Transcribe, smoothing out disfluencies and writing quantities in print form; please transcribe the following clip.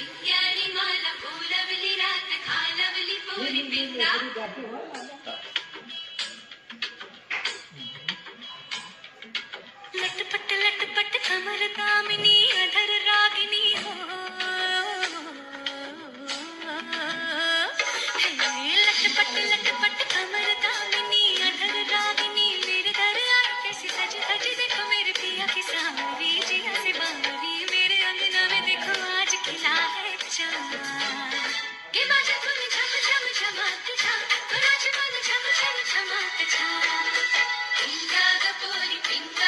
पिंग्यानी माला बोलवली रात खालवली पोरी पिंगा लटपट कमर दामिनी अधर रागिनी हो लटपट कमर दामिनी अधर रागिनी मेरे घर आई कैसी सज धज देखो मेरे पिया की सावरी जिया से बावरी मेरे अंगना में देखो आज खिला है चाँद के बाजे धुन झम झम झमात छा राज मन झम झम झमात छा पिंगा ग पोरी पिंगा